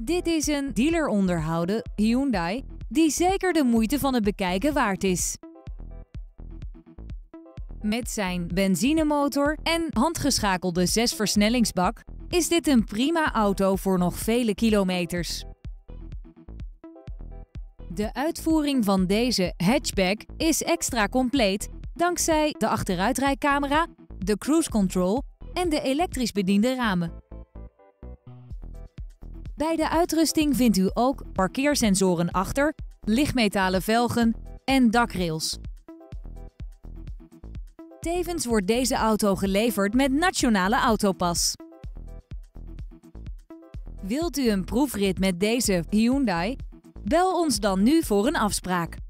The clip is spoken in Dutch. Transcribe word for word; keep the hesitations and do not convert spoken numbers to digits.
Dit is een dealer onderhouden Hyundai die zeker de moeite van het bekijken waard is. Met zijn benzinemotor en handgeschakelde zesversnellingsbak is dit een prima auto voor nog vele kilometers. De uitvoering van deze hatchback is extra compleet dankzij de achteruitrijcamera, de cruise control en de elektrisch bediende ramen. Bij de uitrusting vindt u ook parkeersensoren achter, lichtmetalen velgen en dakrails. Tevens wordt deze auto geleverd met Nationale Autopas. Wilt u een proefrit met deze Hyundai? Bel ons dan nu voor een afspraak.